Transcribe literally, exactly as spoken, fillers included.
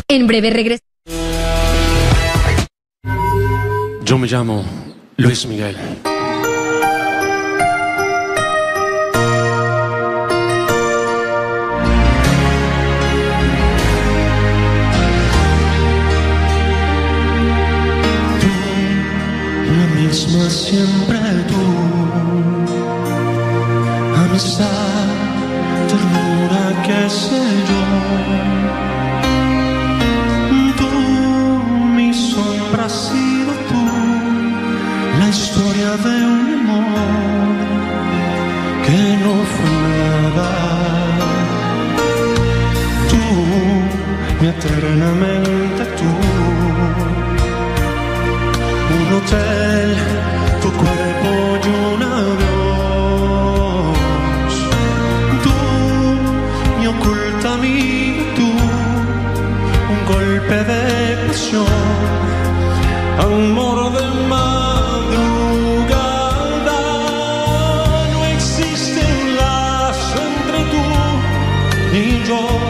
En breve regreso. Yo me llamo Luis Miguel. La misma siempre tú, amistad, ternura, qué sé yo. Tú, mi sombra, has sido tú, la historia de un amor que no fue nada. Tú, mi eternamente tú. Un hotel, tu cuerpo y un adiós. Tú, mi oculta amiga, tú, un golpe de pasión, amor de madrugada. No existe un lazo entre tú y yo.